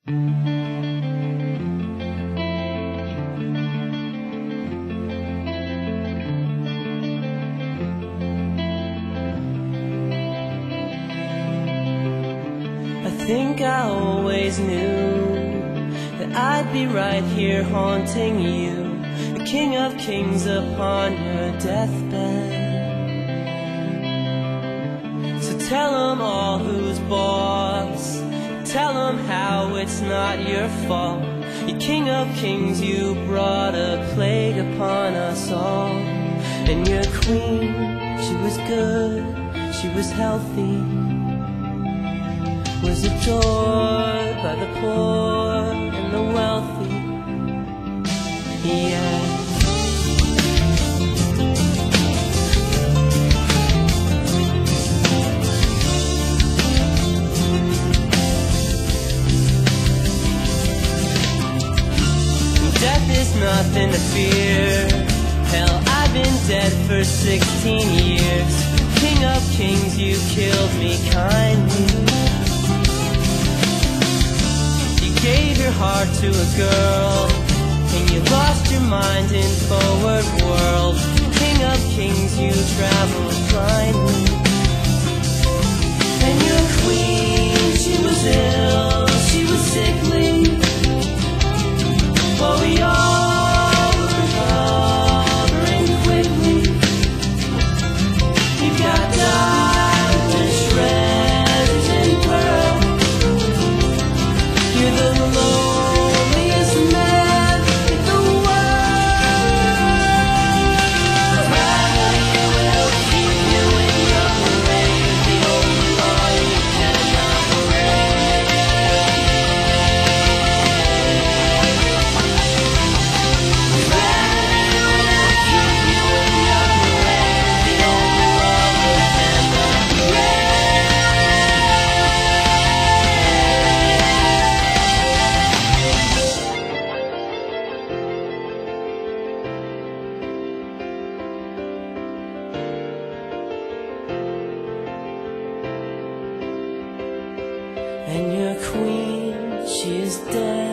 I think I always knew that I'd be right here haunting you, the King of Kings upon your deathbed. So tell them all who's boss, tell them how it's not your fault. You King of Kings, you brought a plague upon us all. And your queen, she was good, she was healthy, was adored by the poor and the wealthy. Yeah. Death is nothing to fear. Hell, I've been dead for 16 years. King of Kings, you killed me kindly. Gave your heart to a girl, and you lost your mind in forward world. King of Kings, you traveled blindly. And your queen, she was ill, she was sickly, but we all were recovering quickly. You got diamond shreds and pearls. You're the loneliest man in the world. Gravity will keep you in your grave, the only law you cannot break. Gravity will keep you in your grave, the only law you cannot break. And your queen, she is dead.